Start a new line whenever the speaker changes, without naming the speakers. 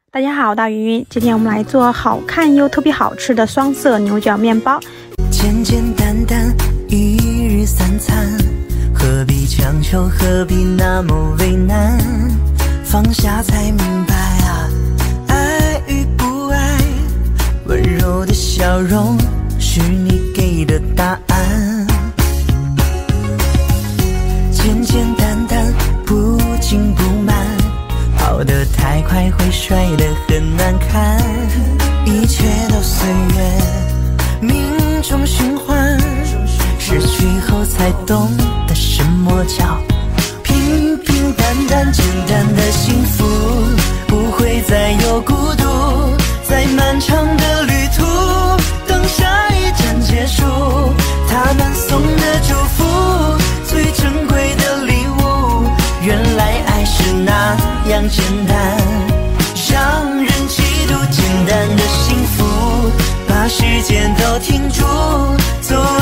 大家好，我大鱼，今天我们来做好看又特别好吃的双色牛角面包。
简简单单一日三餐，何必强求，何必那么为难？放下才明白啊，爱与不爱，温柔的笑容是你给的答案。简简单单，不紧不慢，跑得太快会摔得很难看。一切都随缘，命中循环，失去后才懂得什么叫平平淡淡。简单的幸福，不会再有孤独，在漫长的旅途，等下一站结束，他们送的祝福，最珍贵的礼物，原来爱是那样简单，让人嫉妒。简单的幸福，把时间都停住，走